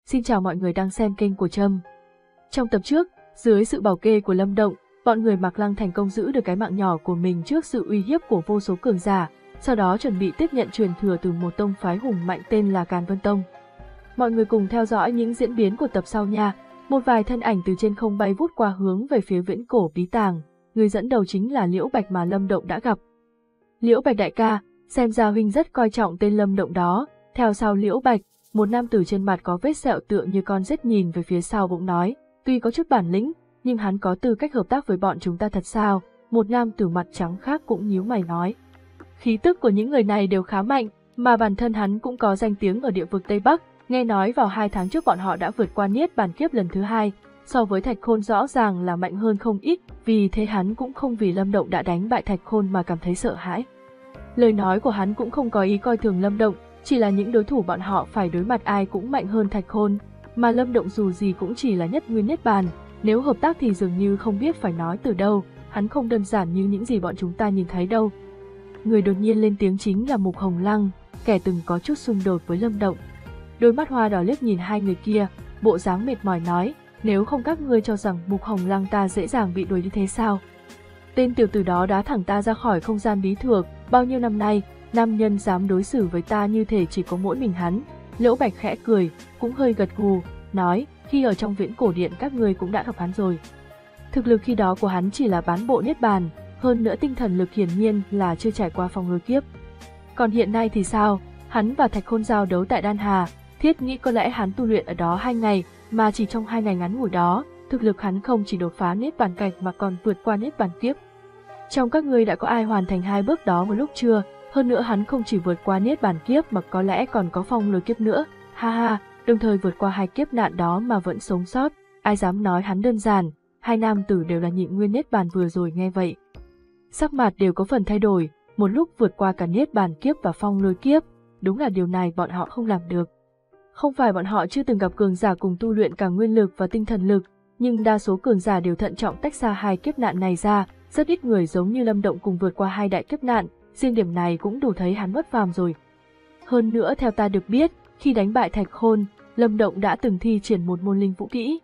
Xin chào mọi người đang xem kênh của Trâm. Trong tập trước, dưới sự bảo kê của Lâm Động, bọn người Mạc Lăng thành công giữ được cái mạng nhỏ của mình trước sự uy hiếp của vô số cường giả, sau đó chuẩn bị tiếp nhận truyền thừa từ một tông phái hùng mạnh tên là Càn Vân Tông. Mọi người cùng theo dõi những diễn biến của tập sau nha. Một vài thân ảnh từ trên không bay vút qua hướng về phía viễn cổ bí tàng, người dẫn đầu chính là Liễu Bạch mà Lâm Động đã gặp. Liễu Bạch đại ca, xem ra huynh rất coi trọng tên Lâm Động đó. Theo sau Liễu Bạch, một nam tử trên mặt có vết sẹo tựa như con rết nhìn về phía sau bỗng nói, tuy có chút bản lĩnh, nhưng hắn có tư cách hợp tác với bọn chúng ta thật sao? Một nam tử mặt trắng khác cũng nhíu mày nói. Khí tức của những người này đều khá mạnh, mà bản thân hắn cũng có danh tiếng ở địa vực Tây Bắc, nghe nói vào 2 tháng trước bọn họ đã vượt qua Niết Bàn Kiếp lần thứ 2, so với Thạch Khôn rõ ràng là mạnh hơn không ít, vì thế hắn cũng không vì Lâm Động đã đánh bại Thạch Khôn mà cảm thấy sợ hãi. Lời nói của hắn cũng không có ý coi thường Lâm Động, chỉ là những đối thủ bọn họ phải đối mặt ai cũng mạnh hơn Thạch Khôn, mà Lâm Động dù gì cũng chỉ là nhất nguyên Niết Bàn, nếu hợp tác thì dường như không biết phải nói từ đâu, hắn không đơn giản như những gì bọn chúng ta nhìn thấy đâu. Người đột nhiên lên tiếng chính là Mục Hồng Lăng, kẻ từng có chút xung đột với Lâm Động. Đôi mắt hoa đỏ liếc nhìn hai người kia, bộ dáng mệt mỏi nói, nếu không các ngươi cho rằng Mục Hồng Lăng ta dễ dàng bị đuổi như thế sao? Tên tiểu tử đó đá thẳng ta ra khỏi không gian bí thược, bao nhiêu năm nay, nam nhân dám đối xử với ta như thể chỉ có mỗi mình hắn. Liễu Bạch khẽ cười, cũng hơi gật gù, nói, khi ở trong viễn cổ điện các ngươi cũng đã gặp hắn rồi. Thực lực khi đó của hắn chỉ là bán bộ Niết Bàn, hơn nữa tinh thần lực hiển nhiên là chưa trải qua phong lôi kiếp. Còn hiện nay thì sao? Hắn và Thạch Khôn giao đấu tại Đan Hà, thiết nghĩ có lẽ hắn tu luyện ở đó 2 ngày, mà chỉ trong 2 ngày ngắn ngủi đó, thực lực hắn không chỉ đột phá Niết Bàn cảnh mà còn vượt qua Niết Bàn kiếp. Trong các ngươi đã có ai hoàn thành 2 bước đó một lúc chưa? Hơn nữa hắn không chỉ vượt qua Niết Bàn kiếp mà có lẽ còn có phong lôi kiếp nữa, ha ha, đồng thời vượt qua 2 kiếp nạn đó mà vẫn sống sót, ai dám nói hắn đơn giản. Hai nam tử đều là nhị nguyên Niết Bàn vừa rồi nghe vậy, sắc mặt đều có phần thay đổi, một lúc vượt qua cả Niết Bàn kiếp và phong lôi kiếp, đúng là điều này bọn họ không làm được. Không phải bọn họ chưa từng gặp cường giả cùng tu luyện cả nguyên lực và tinh thần lực, nhưng đa số cường giả đều thận trọng tách xa 2 kiếp nạn này ra, rất ít người giống như Lâm Động cùng vượt qua 2 đại kiếp nạn, riêng điểm này cũng đủ thấy hắn bất phàm rồi. Hơn nữa theo ta được biết, khi đánh bại Thạch Khôn, Lâm Động đã từng thi triển một môn linh vũ kỹ,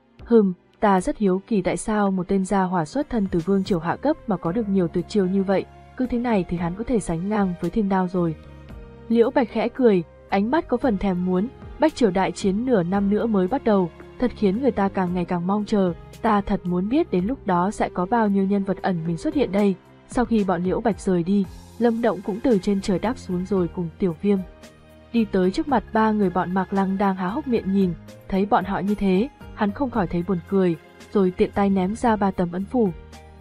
ta rất hiếu kỳ tại sao một tên gia hỏa xuất thân từ vương triều hạ cấp mà có được nhiều tuyệt chiêu như vậy, cứ thế này thì hắn có thể sánh ngang với Thiên Đao rồi. Liễu Bạch khẽ cười, ánh mắt có phần thèm muốn, Bách Triều đại chiến nửa năm nữa mới bắt đầu, thật khiến người ta càng ngày càng mong chờ, ta thật muốn biết đến lúc đó sẽ có bao nhiêu nhân vật ẩn mình xuất hiện đây. Sau khi bọn Liễu Bạch rời đi, Lâm Động cũng từ trên trời đáp xuống rồi cùng Tiểu Viêm đi tới trước mặt 3 người bọn Mạc Lăng đang há hốc miệng nhìn, thấy bọn họ như thế, hắn không khỏi thấy buồn cười, rồi tiện tay ném ra 3 tấm ấn phù.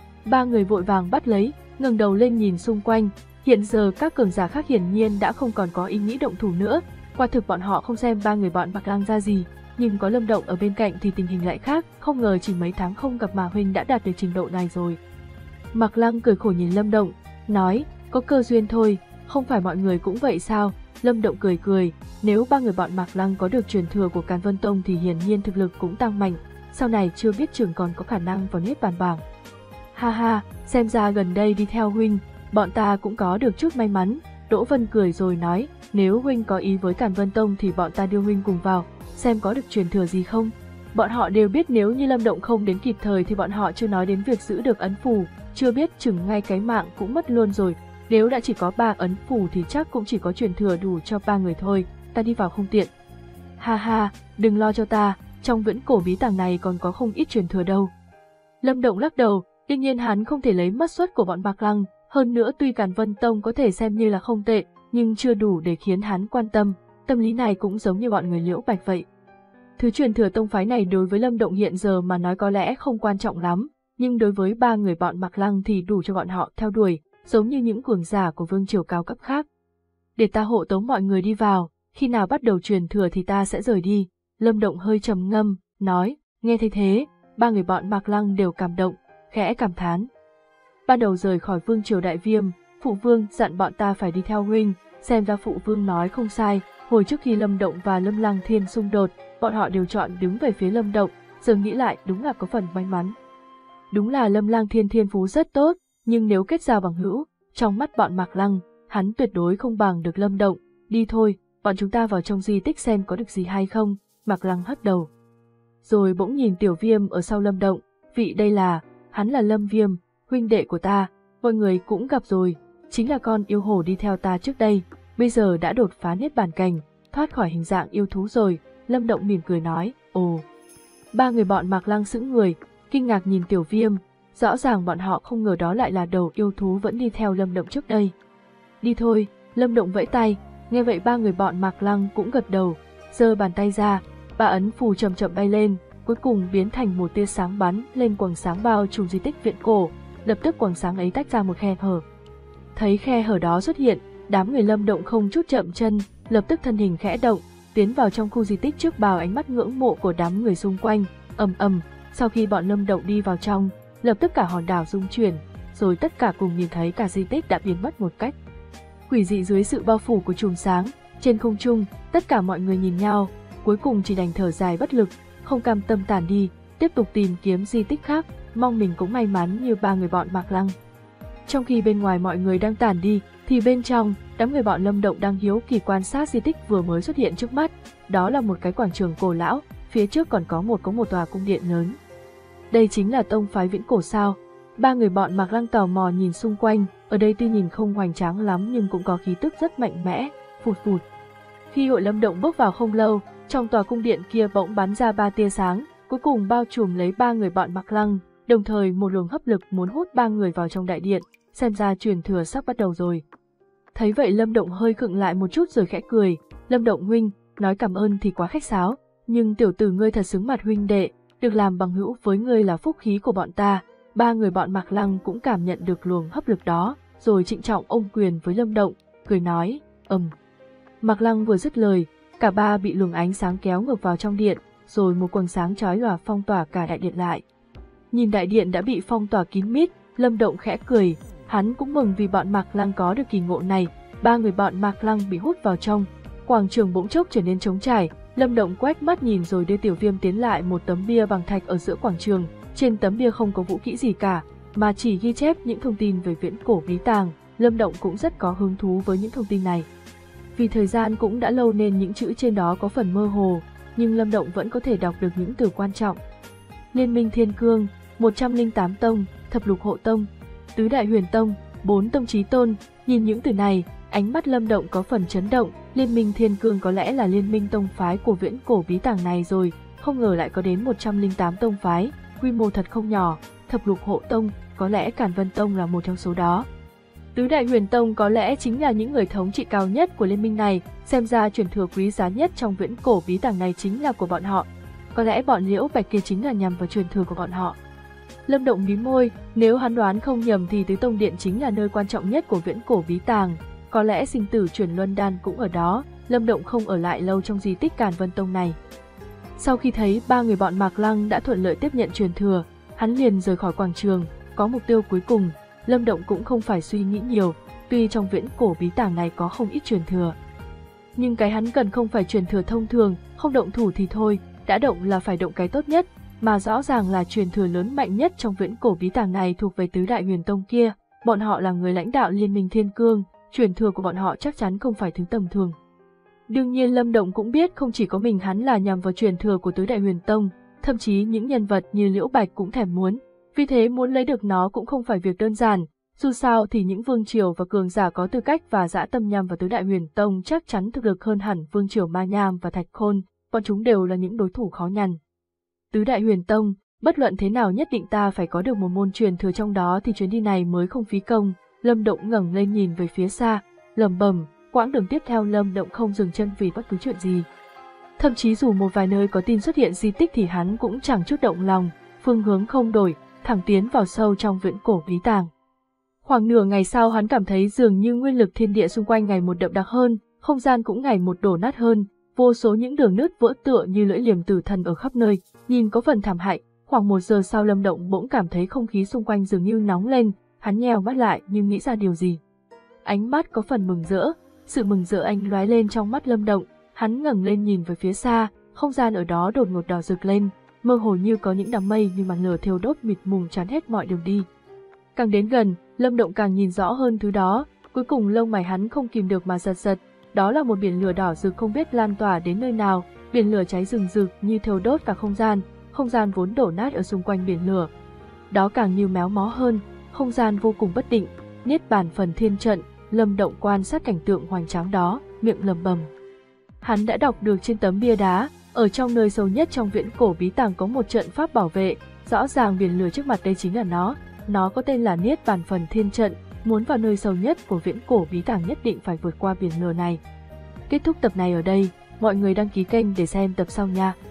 3 người vội vàng bắt lấy, ngẩng đầu lên nhìn xung quanh, hiện giờ các cường giả khác hiển nhiên đã không còn có ý nghĩ động thủ nữa, quả thực bọn họ không xem 3 người bọn Mạc Lăng ra gì, nhưng có Lâm Động ở bên cạnh thì tình hình lại khác, không ngờ chỉ mấy tháng không gặp mà huynh đã đạt được trình độ này rồi. Mạc Lăng cười khổ nhìn Lâm Động, nói, có cơ duyên thôi, không phải mọi người cũng vậy sao? Lâm Động cười cười, nếu 3 người bọn Mạc Lăng có được truyền thừa của Càn Vân Tông thì hiển nhiên thực lực cũng tăng mạnh, sau này chưa biết chừng còn có khả năng vào Niết Bàn bảng. Ha ha, xem ra gần đây đi theo huynh, bọn ta cũng có được chút may mắn. Đỗ Vân cười rồi nói, nếu huynh có ý với Càn Vân Tông thì bọn ta đưa huynh cùng vào, xem có được truyền thừa gì không. Bọn họ đều biết nếu như Lâm Động không đến kịp thời thì bọn họ chưa nói đến việc giữ được ấn phù, chưa biết chừng ngay cái mạng cũng mất luôn rồi. Nếu đã chỉ có 3 ấn phù thì chắc cũng chỉ có truyền thừa đủ cho 3 người thôi, ta đi vào không tiện. Ha ha, đừng lo cho ta, trong viễn cổ bí tàng này còn có không ít truyền thừa đâu. Lâm Động lắc đầu, đương nhiên hắn không thể lấy mất suất của bọn Mạc Lăng, hơn nữa tuy Càn Vân Tông có thể xem như là không tệ, nhưng chưa đủ để khiến hắn quan tâm, tâm lý này cũng giống như bọn người Liễu Bạch vậy. Thứ truyền thừa tông phái này đối với Lâm Động hiện giờ mà nói có lẽ không quan trọng lắm, nhưng đối với 3 người bọn Mạc Lăng thì đủ cho bọn họ theo đuổi, giống như những cường giả của vương triều cao cấp khác. Để ta hộ tống mọi người đi vào, khi nào bắt đầu truyền thừa thì ta sẽ rời đi. Lâm Động hơi trầm ngâm, nói, nghe thấy thế, 3 người bọn Mạc Lăng đều cảm động, khẽ cảm thán. Ban đầu rời khỏi vương triều Đại Viêm, phụ vương dặn bọn ta phải đi theo huynh, xem ra phụ vương nói không sai, hồi trước khi Lâm Động và Lâm Lăng Thiên xung đột, bọn họ đều chọn đứng về phía Lâm Động, giờ nghĩ lại đúng là có phần may mắn. Đúng là Lâm Lăng Thiên thiên phú rất tốt, nhưng nếu kết giao bằng hữu, trong mắt bọn Mạc Lăng, hắn tuyệt đối không bằng được Lâm Động. Đi thôi, bọn chúng ta vào trong di tích xem có được gì hay không. Mạc Lăng hất đầu. Rồi bỗng nhìn Tiểu Viêm ở sau Lâm Động, vị đây là, hắn là Lâm Viêm, huynh đệ của ta, mọi người cũng gặp rồi, chính là con yêu hổ đi theo ta trước đây, bây giờ đã đột phá niết bàn cảnh, thoát khỏi hình dạng yêu thú rồi. Lâm Động mỉm cười nói, ồ. Ba người bọn Mạc Lăng sững người, kinh ngạc nhìn Tiểu Viêm, rõ ràng bọn họ không ngờ đó lại là đầu yêu thú vẫn đi theo Lâm Động trước đây. Đi thôi, Lâm Động vẫy tay, nghe vậy ba người bọn Mạc Lăng cũng gật đầu, giơ bàn tay ra, ba ấn phù chậm chậm bay lên, cuối cùng biến thành một tia sáng bắn lên quầng sáng bao trùm di tích viện cổ, lập tức quầng sáng ấy tách ra một khe hở. Thấy khe hở đó xuất hiện, đám người Lâm Động không chút chậm chân, lập tức thân hình khẽ động, tiến vào trong khu di tích trước bao ánh mắt ngưỡng mộ của đám người xung quanh. Ầm ầm, sau khi bọn Lâm Động đi vào trong, lập tức cả hòn đảo rung chuyển, rồi tất cả cùng nhìn thấy cả di tích đã biến mất một cách quỷ dị dưới sự bao phủ của chùm sáng. Trên không trung, tất cả mọi người nhìn nhau, cuối cùng chỉ đành thở dài bất lực, không cam tâm tản đi, tiếp tục tìm kiếm di tích khác, mong mình cũng may mắn như ba người bọn Mạc Lăng. Trong khi bên ngoài mọi người đang tản đi, thì bên trong, đám người bọn Lâm Động đang hiếu kỳ quan sát di tích vừa mới xuất hiện trước mắt. Đó là một cái quảng trường cổ lão, phía trước còn có một tòa cung điện lớn. Đây chính là tông phái Viễn Cổ sao? Ba người bọn Mạc Lăng tò mò nhìn xung quanh, ở đây tuy nhìn không hoành tráng lắm nhưng cũng có khí tức rất mạnh mẽ, phụt phụt. Khi hội Lâm Động bước vào không lâu, trong tòa cung điện kia bỗng bắn ra ba tia sáng, cuối cùng bao trùm lấy ba người bọn Mạc Lăng, đồng thời một luồng hấp lực muốn hút ba người vào trong đại điện, xem ra truyền thừa sắp bắt đầu rồi. Thấy vậy Lâm Động hơi khựng lại một chút rồi khẽ cười, Lâm Động huynh, nói cảm ơn thì quá khách sáo, nhưng tiểu tử ngươi thật xứng mặt huynh đệ, được làm bằng hữu với ngươi là phúc khí của bọn ta. Ba người bọn Mạc Lăng cũng cảm nhận được luồng hấp lực đó, rồi trịnh trọng ôm quyền với Lâm Động, cười nói, Mạc Lăng vừa dứt lời, cả ba bị luồng ánh sáng kéo ngược vào trong điện, rồi một quầng sáng chói lòa phong tỏa cả đại điện lại. Nhìn đại điện đã bị phong tỏa kín mít, Lâm Động khẽ cười, hắn cũng mừng vì bọn Mạc Lăng có được kỳ ngộ này. Ba người bọn Mạc Lăng bị hút vào trong, quảng trường bỗng chốc trở nên trống trải. Lâm Động quét mắt nhìn rồi đưa Tiểu Viêm tiến lại một tấm bia bằng thạch ở giữa quảng trường. Trên tấm bia không có vũ kỹ gì cả, mà chỉ ghi chép những thông tin về Viễn Cổ bí tàng. Lâm Động cũng rất có hứng thú với những thông tin này. Vì thời gian cũng đã lâu nên những chữ trên đó có phần mơ hồ, nhưng Lâm Động vẫn có thể đọc được những từ quan trọng. Liên minh Thiên Cương, 108 tông, thập lục hộ tông, tứ đại huyền tông, 4 tông chí tôn. Nhìn những từ này, ánh mắt Lâm Động có phần chấn động. Liên minh Thiên Cương có lẽ là liên minh tông phái của Viễn Cổ bí tàng này rồi, không ngờ lại có đến 108 tông phái, quy mô thật không nhỏ. Thập lục hộ tông, có lẽ Càn Vân Tông là một trong số đó. Tứ đại huyền tông có lẽ chính là những người thống trị cao nhất của liên minh này, xem ra truyền thừa quý giá nhất trong Viễn Cổ bí tàng này chính là của bọn họ. Có lẽ bọn Liễu Bạch kia chính là nhằm vào truyền thừa của bọn họ. Lâm Động mím môi, nếu hắn đoán không nhầm thì Tứ Tông Điện chính là nơi quan trọng nhất của Viễn Cổ bí tàng, có lẽ sinh tử chuyển luân đan cũng ở đó. Lâm Động không ở lại lâu trong di tích Càn Vân Tông này. Sau khi thấy ba người bọn Mạc Lăng đã thuận lợi tiếp nhận truyền thừa, hắn liền rời khỏi quảng trường, có mục tiêu cuối cùng. Lâm Động cũng không phải suy nghĩ nhiều, tuy trong Viễn Cổ bí tàng này có không ít truyền thừa, nhưng cái hắn cần không phải truyền thừa thông thường, không động thủ thì thôi, đã động là phải động cái tốt nhất, mà rõ ràng là truyền thừa lớn mạnh nhất trong Viễn Cổ bí tàng này thuộc về Tứ đại huyền tông kia. Bọn họ là người lãnh đạo liên minh Thiên Cương, truyền thừa của bọn họ chắc chắn không phải thứ tầm thường. Đương nhiên Lâm Động cũng biết không chỉ có mình hắn là nhằm vào truyền thừa của Tứ đại huyền tông, thậm chí những nhân vật như Liễu Bạch cũng thèm muốn, vì thế muốn lấy được nó cũng không phải việc đơn giản. Dù sao thì những vương triều và cường giả có tư cách và dã tâm nhằm vào Tứ đại huyền tông chắc chắn thực lực hơn hẳn vương triều Ma Nham và Thạch Khôn, bọn chúng đều là những đối thủ khó nhằn. Tứ đại huyền tông, bất luận thế nào nhất định ta phải có được một môn truyền thừa trong đó thì chuyến đi này mới không phí công. Lâm Động ngẩng lên nhìn về phía xa, lẩm bẩm. Quãng đường tiếp theo Lâm Động không dừng chân vì bất cứ chuyện gì. Thậm chí dù một vài nơi có tin xuất hiện di tích thì hắn cũng chẳng chút động lòng, phương hướng không đổi, thẳng tiến vào sâu trong Viễn Cổ bí tàng. Khoảng nửa ngày sau hắn cảm thấy dường như nguyên lực thiên địa xung quanh ngày một đậm đặc hơn, không gian cũng ngày một đổ nát hơn, vô số những đường nứt vỡ tựa như lưỡi liềm tử thần ở khắp nơi, nhìn có phần thảm hại. Khoảng 1 giờ sau Lâm Động bỗng cảm thấy không khí xung quanh dường như nóng lên, hắn nheo mắt lại nhưng nghĩ ra điều gì. Ánh mắt có phần mừng rỡ, sự mừng rỡ ánh lóe lên trong mắt Lâm Động, hắn ngẩng lên nhìn về phía xa, không gian ở đó đột ngột đỏ rực lên, mơ hồ như có những đám mây như màn lửa thiêu đốt mịt mùng chắn hết mọi đường đi. Càng đến gần, Lâm Động càng nhìn rõ hơn thứ đó, cuối cùng lông mày hắn không kìm được mà giật giật, đó là một biển lửa đỏ rực không biết lan tỏa đến nơi nào, Biển lửa cháy rừng rực như thiêu đốt cả không gian vốn đổ nát ở xung quanh biển lửa. Đó càng như méo mó hơn, không gian vô cùng bất định, niết bàn phần thiên trận. Lâm Động quan sát cảnh tượng hoành tráng đó, miệng lẩm bẩm. Hắn đã đọc được trên tấm bia đá, ở trong nơi sâu nhất trong viễn cổ bí tàng có một trận pháp bảo vệ, rõ ràng biển lửa trước mặt đây chính là nó có tên là niết bàn phần thiên trận, muốn vào nơi sâu nhất của viễn cổ bí tàng nhất định phải vượt qua biển lửa này. Kết thúc tập này ở đây, mọi người đăng ký kênh để xem tập sau nha.